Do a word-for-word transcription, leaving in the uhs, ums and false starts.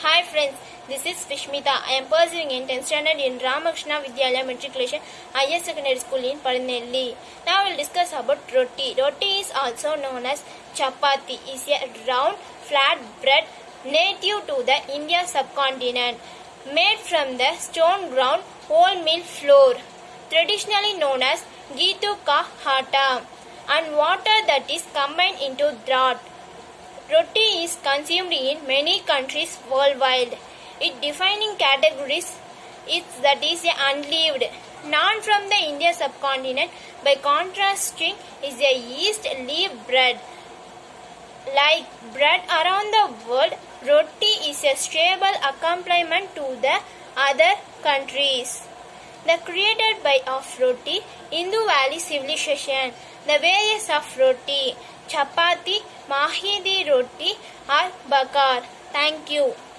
Hi friends, this is Vishmita. I am pursuing in tenth standard in Ramakrishna Vidyalaya Matriculation Higher Secondary School in Padanelli. Now we will discuss about roti. Roti is also known as chapati. It is a round flat bread native to the India subcontinent, made from the stone ground wholemeal flour, traditionally known as geetu ka atta, and water that is combined into draught. Roti is consumed in many countries worldwide. Its defining categories is that is a unleavened, naan from the India subcontinent. By contrasting, is a yeast leaf bread. Like bread around the world, roti is a stable accompaniment to the other countries. The created by of roti, Indus Valley civilization. The various of roti, chapati, mahidi roti or bakar. Thank you.